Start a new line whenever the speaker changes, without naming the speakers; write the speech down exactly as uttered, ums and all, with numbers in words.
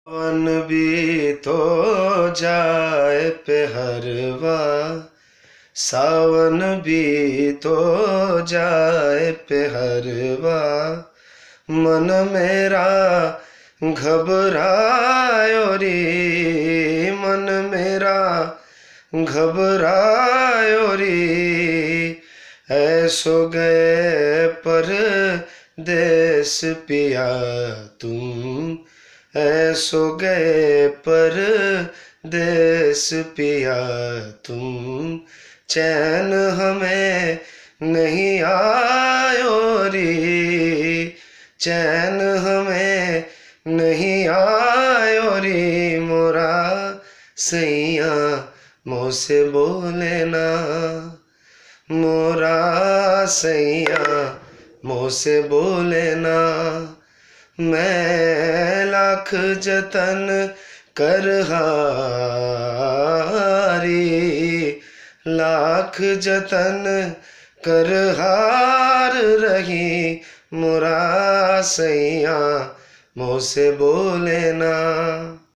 One भी तो जाए पेहरवा, सावन भी तो जाए पेहरवा, मन मेरा घबरायो रे, मन मेरा घबरायो रे, ऐसो गए परदेस पिया तुम, ऐसो गए परदेस पिया तुम, चैन हमें नहीं आयो रे, चैन हमें नहीं आयो रे, मोरा सैया मुँह से बोले ना, मोरा सैया मुँह से बोले ना, मैं लाख जतन कर हारी, लाख जतन कर हार रही, मोरा सैया मुँह से बोले ना।